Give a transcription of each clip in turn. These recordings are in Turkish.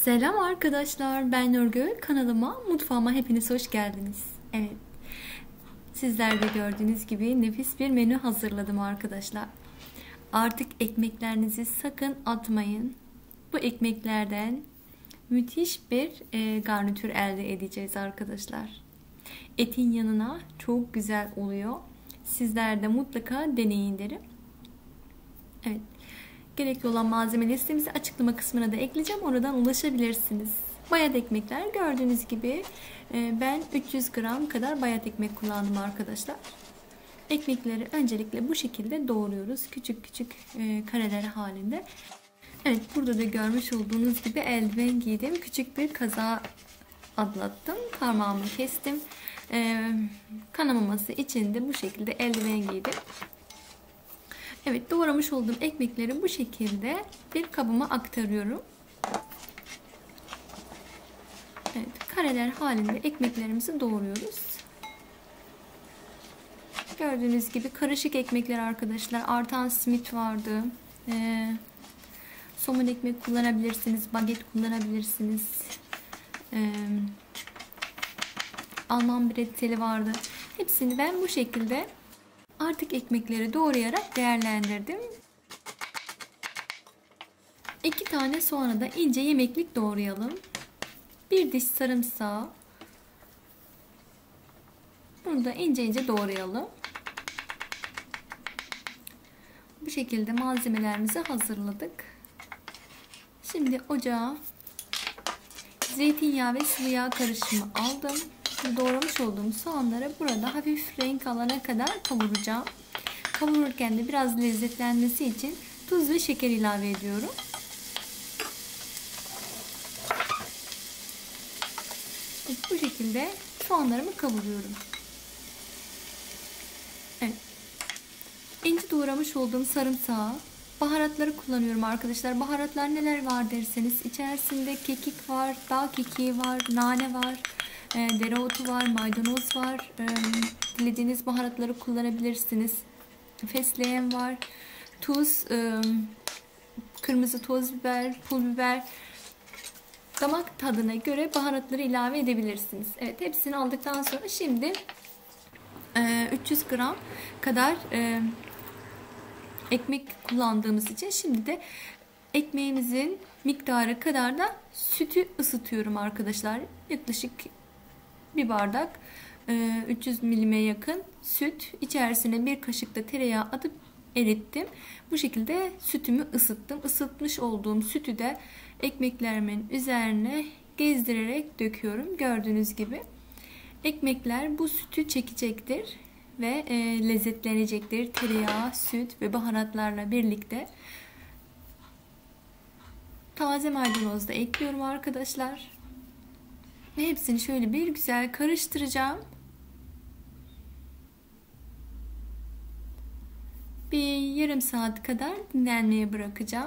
Selam arkadaşlar, ben Nurgül. Kanalıma, mutfağıma hepiniz hoş geldiniz. Evet, sizler de gördüğünüz gibi nefis bir menü hazırladım arkadaşlar. Artık ekmeklerinizi sakın atmayın. Bu ekmeklerden müthiş bir garnitür elde edeceğiz arkadaşlar. Etin yanına çok güzel oluyor. Sizler de mutlaka deneyin derim. Evet. Gerekli olan malzeme listemizi açıklama kısmına da ekleyeceğim. Oradan ulaşabilirsiniz. Bayat ekmekler gördüğünüz gibi ben 300 gram kadar bayat ekmek kullandım arkadaşlar. Ekmekleri öncelikle bu şekilde doğruyoruz. Küçük küçük kareler halinde. Evet, burada da görmüş olduğunuz gibi eldiven giydim. Küçük bir kaza atlattım. Parmağımı kestim. Kanamaması için de bu şekilde eldiven giydim. Evet, doğramış olduğum ekmekleri bu şekilde bir kabıma aktarıyorum. Evet, kareler halinde ekmeklerimizi doğruyoruz. Gördüğünüz gibi karışık ekmekler arkadaşlar. Artan simit vardı. Somun ekmek kullanabilirsiniz. Baget kullanabilirsiniz. Alman breteli vardı. Hepsini ben bu şekilde artık ekmekleri doğrayarak değerlendirdim. 2 tane soğanı da ince yemeklik doğrayalım. 1 diş sarımsağı. Bunu da ince ince doğrayalım. Bu şekilde malzemelerimizi hazırladık. Şimdi ocağa zeytinyağı ve sıvı yağ karışımı aldım. Doğramış olduğum soğanları burada hafif renk alana kadar kavuracağım. Kavururken de biraz lezzetlenmesi için tuz ve şeker ilave ediyorum. Bu şekilde soğanlarımı kavuruyorum. Evet. İnce doğramış olduğum sarımsağı, baharatları kullanıyorum arkadaşlar. Baharatlar neler var derseniz içerisinde kekik var, dağ kekiği var, nane var, dereotu var, maydanoz var. Dilediğiniz baharatları kullanabilirsiniz. Fesleğen var, tuz, kırmızı toz biber, pul biber. Damak tadına göre baharatları ilave edebilirsiniz. Evet, hepsini aldıktan sonra şimdi 300 gram kadar ekmek kullandığımız için şimdi de ekmeğimizin miktarı kadar da sütü ısıtıyorum arkadaşlar. Yaklaşık bir bardak 300 milime yakın süt, içerisine bir kaşık da tereyağı atıp erittim. Bu şekilde sütümü ısıttım. Isıtmış olduğum sütü de ekmeklerimin üzerine gezdirerek döküyorum. Gördüğünüz gibi ekmekler bu sütü çekecektir ve lezzetlenecektir. Tereyağı, süt ve baharatlarla birlikte. Taze maydanoz da ekliyorum arkadaşlar. Ve hepsini şöyle bir güzel karıştıracağım. Bir yarım saat kadar dinlenmeye bırakacağım.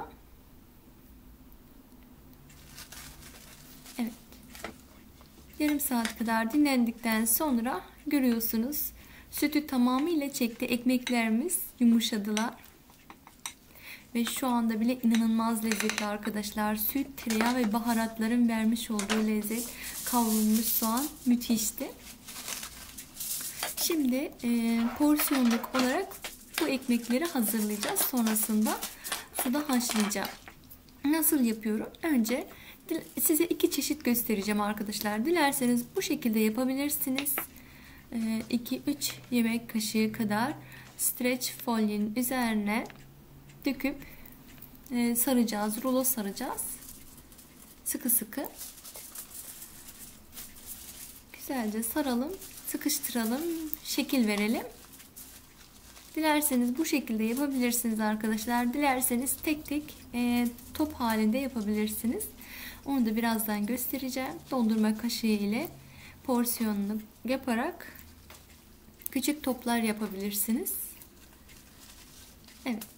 Evet. Yarım saat kadar dinlendikten sonra görüyorsunuz sütü tamamıyla çekti. Ekmeklerimiz yumuşadılar. Ve şu anda bile inanılmaz lezzetli arkadaşlar. Süt, tereyağı ve baharatların vermiş olduğu lezzet, kavrulmuş soğan müthişti. Şimdi porsiyonluk olarak bu ekmekleri hazırlayacağız. Sonrasında suda haşlayacağım. Nasıl yapıyorum? Önce size 2 çeşit göstereceğim arkadaşlar. Dilerseniz bu şekilde yapabilirsiniz. 2-3 yemek kaşığı kadar streç folyenin üzerine döküp saracağız. Rulo saracağız. Sıkı sıkı. Güzelce saralım. Sıkıştıralım. Şekil verelim. Dilerseniz bu şekilde yapabilirsiniz arkadaşlar. Dilerseniz tek tek top halinde yapabilirsiniz. Onu da birazdan göstereceğim. Dondurma kaşığı ile porsiyonunu yaparak küçük toplar yapabilirsiniz. Evet.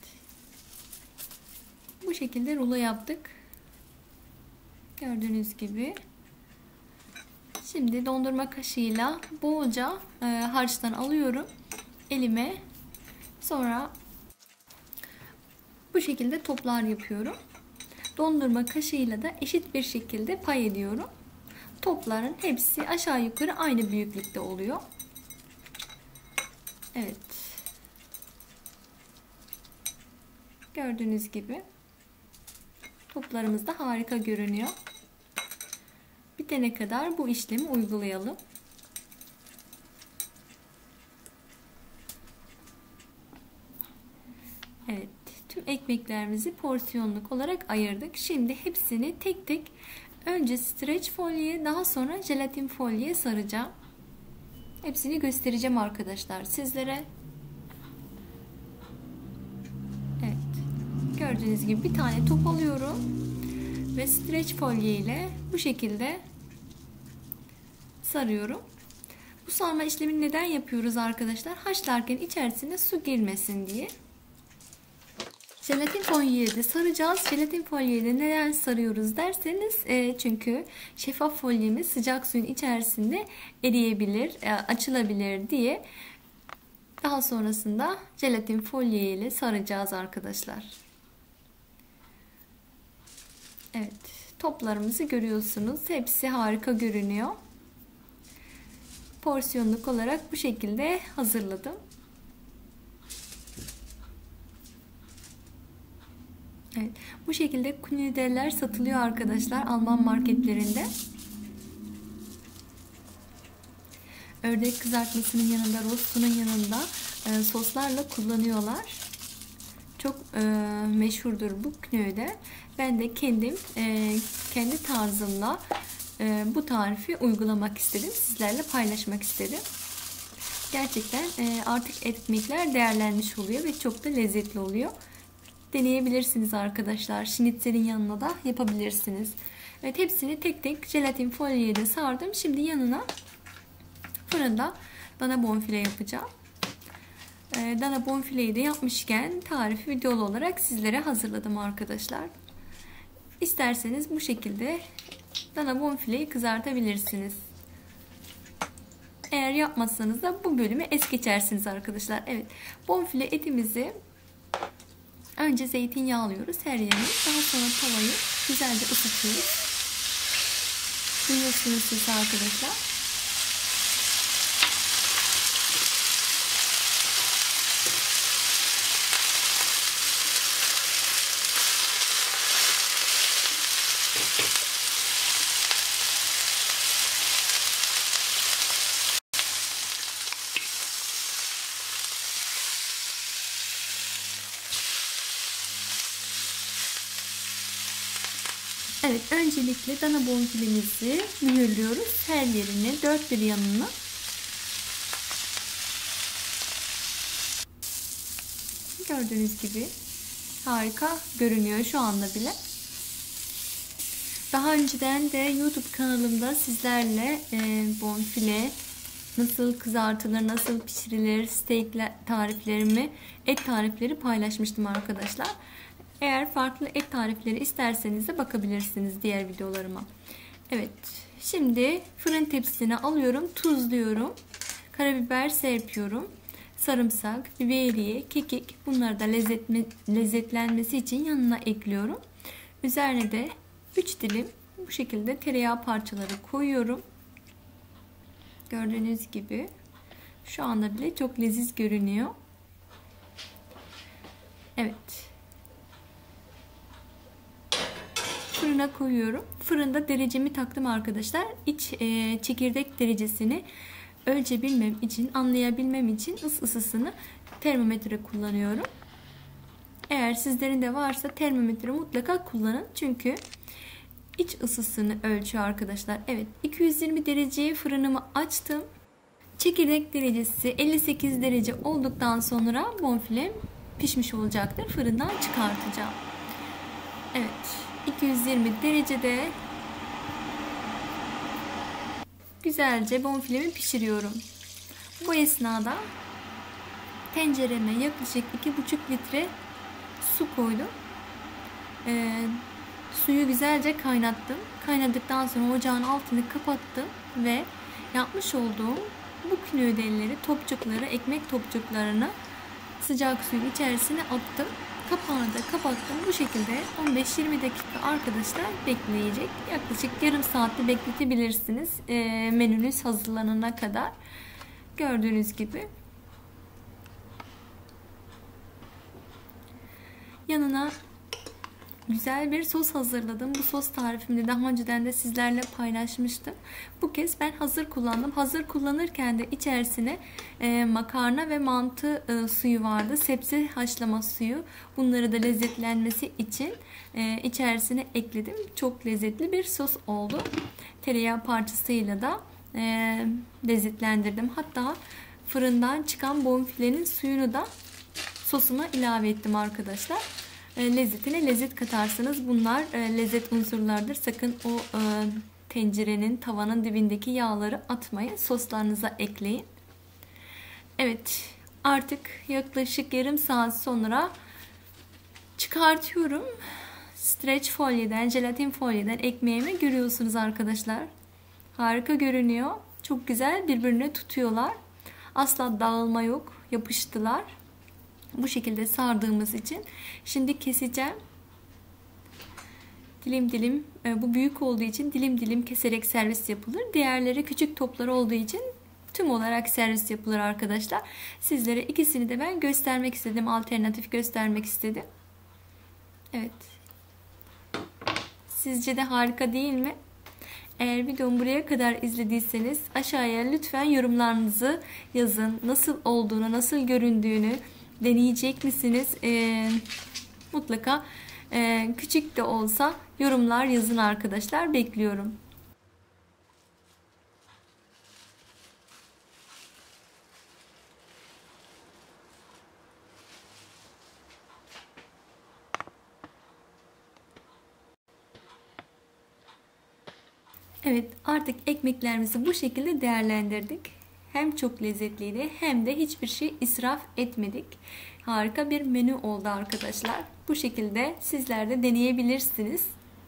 Bu şekilde rulo yaptık. Gördüğünüz gibi. Şimdi dondurma kaşığıyla bolca harçtan alıyorum elime. Sonra bu şekilde toplar yapıyorum. dondurma kaşığıyla da eşit bir şekilde pay ediyorum. Topların hepsi aşağı yukarı aynı büyüklükte oluyor. Evet. Gördüğünüz gibi toplarımız da harika görünüyor. Bitene kadar bu işlemi uygulayalım. Evet, tüm ekmeklerimizi porsiyonluk olarak ayırdık. Şimdi hepsini tek tek önce streç folye, daha sonra jelatin folye saracağım. Hepsini göstereceğim arkadaşlar sizlere. Evet. Gördüğünüz gibi bir tane top alıyorum ve streç folye ile bu şekilde sarıyorum. Bu sarma işlemini neden yapıyoruz arkadaşlar? Haşlarken içerisine su girmesin diye. Jelatin folyeyi de saracağız. Jelatin folyeyi de neden sarıyoruz derseniz çünkü şeffaf folyemiz sıcak suyun içerisinde eriyebilir, açılabilir diye daha sonrasında jelatin folye ile saracağız arkadaşlar. Evet, toplarımızı görüyorsunuz. Hepsi harika görünüyor. Porsiyonluk olarak bu şekilde hazırladım. Evet, bu şekilde kunideler satılıyor arkadaşlar Alman marketlerinde. Ördek kızartmasının yanında, rostunun yanında soslarla kullanıyorlar. Çok meşhurdur bu knöde. Ben de kendim kendi tarzımla bu tarifi uygulamak istedim. Sizlerle paylaşmak istedim. Gerçekten artık ekmekler değerlenmiş oluyor ve çok da lezzetli oluyor. Deneyebilirsiniz arkadaşlar. Şnitzelin yanına da yapabilirsiniz. Evet, hepsini tek tek jelatin folyeye de sardım. Şimdi yanına fırında dana bonfile yapacağım. Dana bonfileyi de yapmışken tarifi videolu olarak sizlere hazırladım arkadaşlar. İsterseniz bu şekilde dana bonfileyi kızartabilirsiniz. Eğer yapmazsanız da bu bölümü es geçersiniz arkadaşlar. Evet, bonfile etimizi önce zeytinyağı alıyoruz her yerine. Daha sonra tavayı güzelce ısıtıyoruz. Duyuyorsunuz siz arkadaşlar. Evet, öncelikle dana bonfilemizi mühürlüyoruz. Her yerine, dört bir yanına. Gördüğünüz gibi harika görünüyor şu anda bile. Daha önceden de YouTube kanalımda sizlerle bonfile nasıl kızartılır, nasıl pişirilir, steak tariflerimi, et tarifleri paylaşmıştım arkadaşlar. Eğer farklı et tarifleri isterseniz de bakabilirsiniz diğer videolarıma. Evet, şimdi fırın tepsisine alıyorum, tuzluyorum, karabiber serpiyorum, sarımsak, biberiye, kekik, bunları da lezzetlenmesi için yanına ekliyorum. Üzerine de 3 dilim bu şekilde tereyağı parçaları koyuyorum. Gördüğünüz gibi şu anda bile çok leziz görünüyor. Evet. Fırına koyuyorum. Fırında derecemi taktım arkadaşlar. İç çekirdek derecesini ölçebilmem için, anlayabilmem için ısısını termometre kullanıyorum. Eğer sizlerin de varsa termometre mutlaka kullanın. Çünkü iç ısısını ölçüyor arkadaşlar. Evet, 220 dereceye fırınımı açtım. Çekirdek derecesi 58 derece olduktan sonra bonfilem pişmiş olacaktır. Fırından çıkartacağım. Evet, 220 derecede güzelce bonfilemi pişiriyorum. Bu esnada tencereme yaklaşık 2,5 litre su koydum. Suyu güzelce kaynattım. Kaynadıktan sonra ocağın altını kapattım ve yapmış olduğum bu knödelleri, topçukları, ekmek topçuklarını sıcak suyun içerisine attım. Kapağını da kapattım. Bu şekilde 15-20 dakika arkadaşlar bekleyecek. Yaklaşık yarım saatte bekletebilirsiniz. Menünüz hazırlanana kadar. Gördüğünüz gibi. Yanına güzel bir sos hazırladım. Bu sos tarifimi de daha önceden de sizlerle paylaşmıştım. Bu kez ben hazır kullandım. Hazır kullanırken de içerisine makarna ve mantı suyu vardı. Sebze haşlama suyu. Bunları da lezzetlenmesi için içerisine ekledim. Çok lezzetli bir sos oldu. Tereyağı parçasıyla da lezzetlendirdim. Hatta fırından çıkan bonfilenin suyunu da sosuma ilave ettim arkadaşlar. Lezzetine lezzet katarsınız. Bunlar lezzet unsurlardır. Sakın o tencerenin, tavanın dibindeki yağları atmayın. Soslarınıza ekleyin. Evet, artık yaklaşık yarım saat sonra çıkartıyorum. Streç folyeden, jelatin folyeden ekmeğimi görüyorsunuz arkadaşlar. Harika görünüyor. Çok güzel birbirine tutuyorlar. Asla dağılma yok. Yapıştılar. Bu şekilde sardığımız için şimdi keseceğim. Dilim dilim, bu büyük olduğu için dilim dilim keserek servis yapılır. Diğerleri küçük toplar olduğu için tüm olarak servis yapılır arkadaşlar. Sizlere ikisini de ben göstermek istedim. Alternatif göstermek istedim. Evet. Sizce de harika değil mi? Eğer videomu buraya kadar izlediyseniz aşağıya lütfen yorumlarınızı yazın. Nasıl olduğunu, nasıl göründüğünü deneyecek misiniz? Mutlaka küçük de olsa yorumlar yazın arkadaşlar. Bekliyorum. Evet, artık ekmeklerimizi bu şekilde değerlendirdik. Hem çok lezzetliydi hem de hiçbir şey israf etmedik. Harika bir menü oldu arkadaşlar. Bu şekilde sizler de deneyebilirsiniz.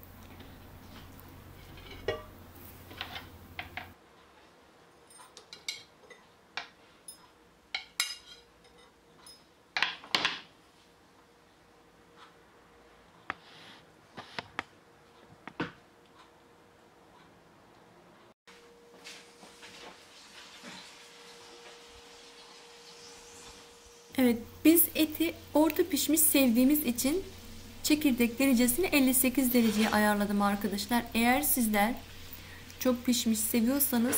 Evet, biz eti orta pişmiş sevdiğimiz için çekirdek derecesini 58 dereceye ayarladım arkadaşlar. Eğer sizler çok pişmiş seviyorsanız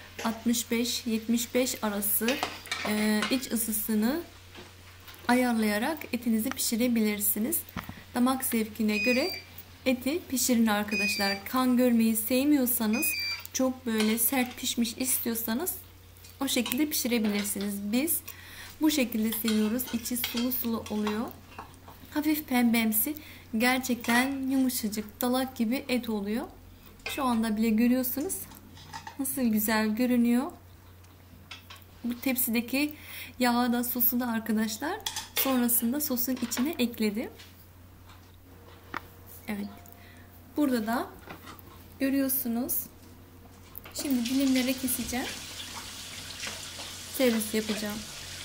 65-75 arası iç ısısını ayarlayarak etinizi pişirebilirsiniz. Damak zevkine göre eti pişirin arkadaşlar. Kan görmeyi sevmiyorsanız, çok böyle sert pişmiş istiyorsanız o şekilde pişirebilirsiniz. Biz bu şekilde seviyoruz. İçi sulu sulu oluyor. Hafif pembemsi. Gerçekten yumuşacık, dalak gibi et oluyor. Şu anda bile görüyorsunuz. Nasıl güzel görünüyor. Bu tepsideki yağı da sosu da arkadaşlar sonrasında sosun içine ekledim. Evet. Burada da görüyorsunuz. Şimdi dilimlere keseceğim. Servis yapacağım.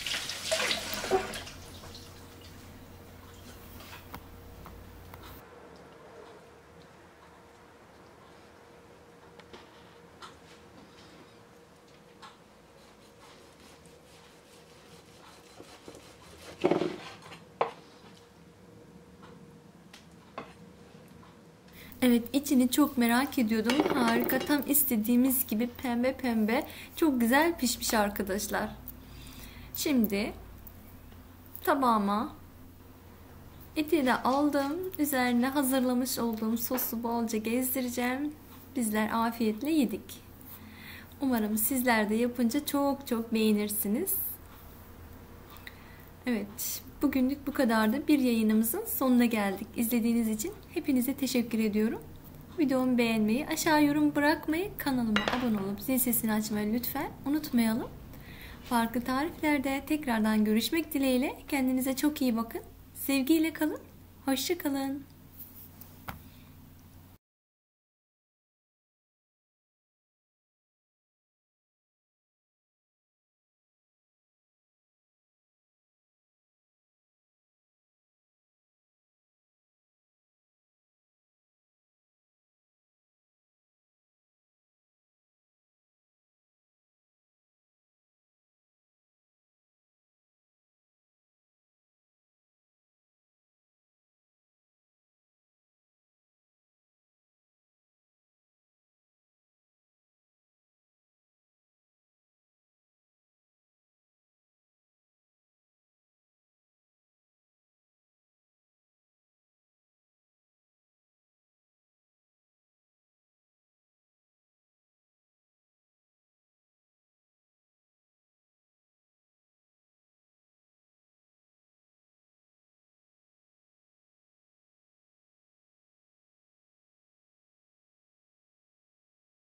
Evet, içini çok merak ediyordum. Harika, tam istediğimiz gibi pembe pembe, çok güzel pişmiş arkadaşlar. Şimdi tabağıma eti de aldım. Üzerine hazırlamış olduğum sosu bolca gezdireceğim. Bizler afiyetle yedik. Umarım sizler de yapınca çok çok beğenirsiniz. Evet, bugünlük bu kadardı. Bir yayınımızın sonuna geldik. İzlediğiniz için hepinize teşekkür ediyorum. Videomu beğenmeyi, aşağı yorum bırakmayı, kanalıma abone olup zil sesini açmayı lütfen unutmayalım. Farklı tariflerde tekrardan görüşmek dileğiyle. Kendinize çok iyi bakın. Sevgiyle kalın. Hoşça kalın.